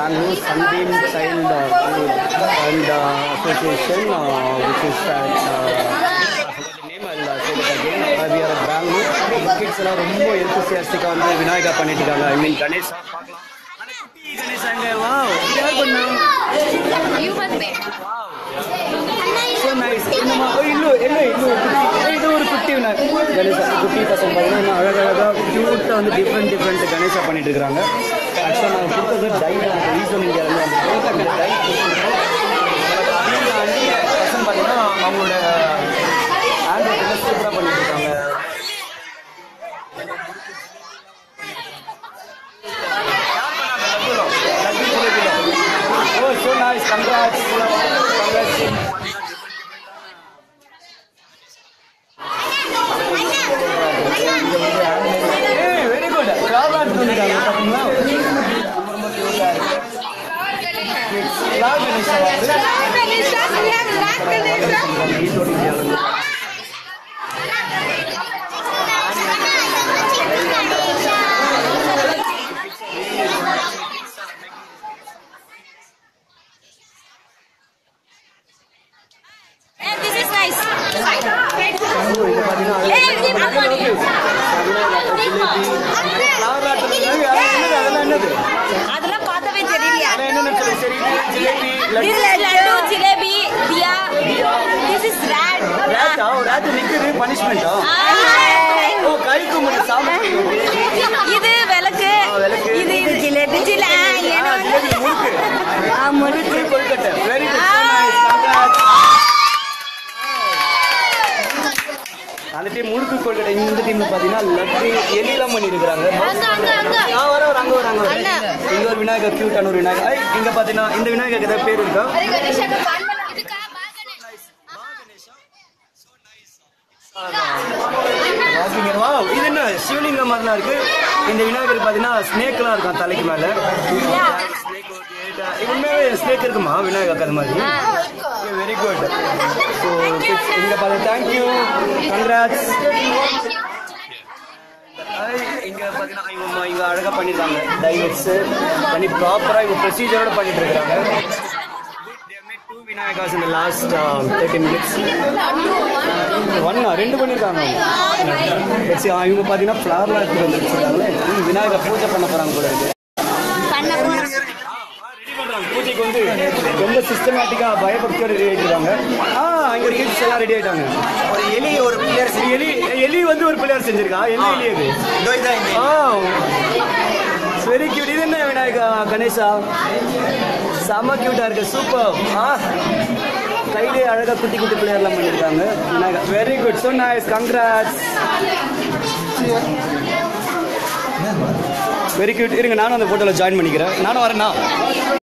Bangalore, Sunbeam Child and Association, which is at name I'll say it again. We are at Bangalore. Kids are very enthusiastic on Vinayaga Panitikaga. I mean Ganesha. Wow, you must be. So nice. இது ஒரு குட்டி கணேசா குட்டி பசங்க பார்த்தீங்கன்னா அழகழகாக க்யூட்டாக வந்து different Ganesha பண்ணிட்டு இருக்கிறாங்க. ஆக்சுவலாக நாங்கள் கொடுத்தது டை ரீசன் இந்தியாவிலேருந்து வந்து டை தாண்டி பசங்க பார்த்தீங்கன்னா அவங்களோட ஆண்ட்ராய்டு சூப்பராக பண்ணிட்டு இருக்காங்க. Oh, so nice. Congrats. Hey, very good. அதெல்லாம் பார்த்தவே தெரியலையா? ஜிலேபி தியா. This is rat. rat நிக்குது punishment. ஓ கைக்கு முன்ன சாமி. இது விளக்கு. இது ஜிலேபி ஏனோ murukku. Murukku kozhukattai. Very good. Congrats. அந்த டீம் முறுக்கு கொல்கட்டை. இந்த டீம்ல பாத்தீங்கன்னா லட்டு எலிலாம் பண்ணி இருக்காங்க. வராங்க இங்க ஒரு விநாயகர் கியூட்டான ஒரு விநாயகர். இங்க பாத்தீங்கன்னா இந்த விநாயகருக்கு ஏதாவது பேர் இருக்கா? இது என்ன சிவலிங்கம் மாதிரிலாம் இருக்கு. இந்த விநாயகர் பாத்தீங்கன்னா ஸ்னேக்லாம் இருக்கும் தலைக்கு மேல. உண்மையாவே ஸ்னேக் இருக்குமா விநாயகருக்கு அது மாதிரி? Very good. ஸோ இங்க பாருங்க. தேங்க்யூ. கங்க்ராட்ஸ். இங்க பாத்தீங்கன்னா இங்க அழகா பண்ணிருக்காங்க. டைவர்ஸ் பண்ணி ப்ராப்பரா இவங்க ப்ரொசீஜரோட பண்ணிட்டு இருக்காங்க. விநாயகாஸ் இந்த லாஸ்ட் 30 minutes ரெண்டு பண்ணியிருக்காங்க. இவங்க பார்த்தீங்கன்னா ஃப்ளவர்லாம் எடுத்துட்டு வந்துருக்காங்களே. விநாயகா பூஜை பண்ண போறாங்க போல இருக்கு. பூஜைக்கு வந்து ரொம்ப சிஸ்டமேட்டிக்கா பயபக்தியோட ரெடி ஆயிட்டாங்க. இங்க கிட்ஸ் எல்லாம் ரெடி ஆயிட்டாங்க. ஒரு எலி ஒரு பிள்ளையார் எலி வந்து ஒரு பிள்ளையார் செஞ்சிருக்கா. என்ன எலி அது? Very cute. இது என்ன விநாயகா கணேசா? செம கியூட்டா இருக்கு. சூப்பர். கையிலே அழகா குட்டி குட்டி பிள்ளையார்லாம் பண்ணிருக்காங்க. Vinayaka very good. So nice. Congrats. Very cute. இருங்க நானும் அந்த போட்டோல ஜாயின் பண்ணிக்கிறேன். நானும் வரேன்னா